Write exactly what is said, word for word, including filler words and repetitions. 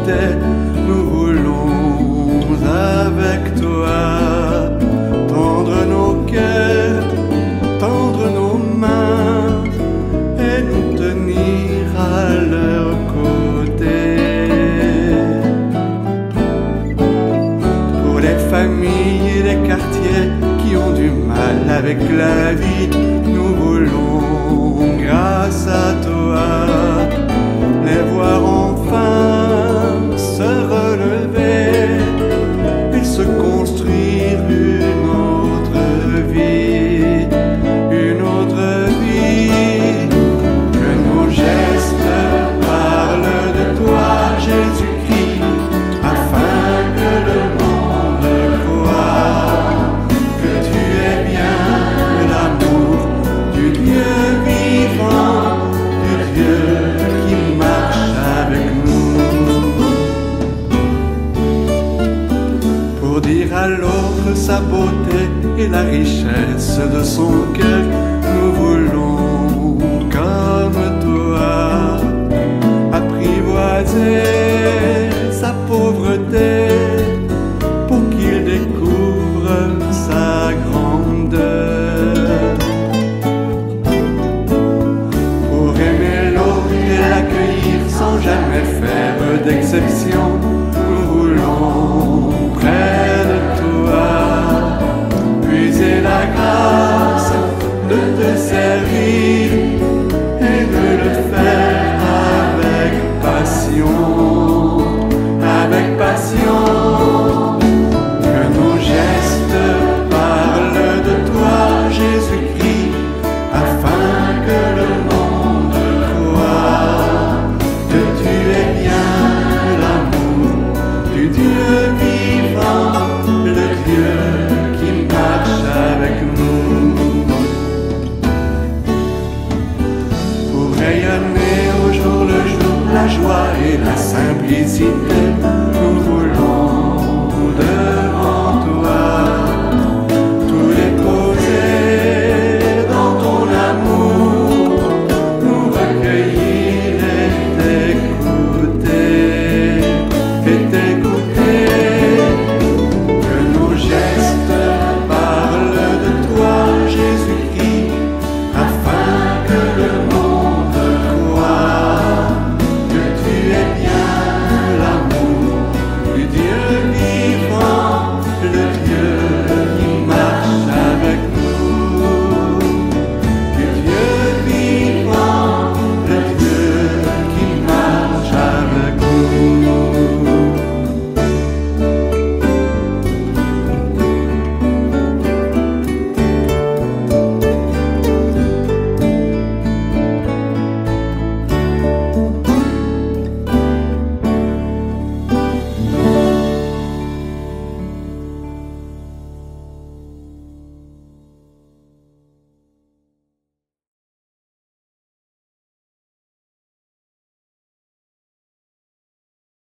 beauté, nous voulons avec toi tendre nos cœurs, tendre nos mains et nous tenir à leur côté. Pour les familles et les quartiers qui ont du mal avec la vie, nous voulons, grâce à toi, les voir enfin se relever et se construire une autre vie, une autre vie. Que nos gestes parlent de toi, Jésus-Christ, afin que le monde voie que tu es bien l'amour du Dieu vivant, du Dieu qui marche avec nous. Pour dire à l'autre sa beauté et la richesse de son cœur, nous voulons, comme toi, apprivoiser sa pauvreté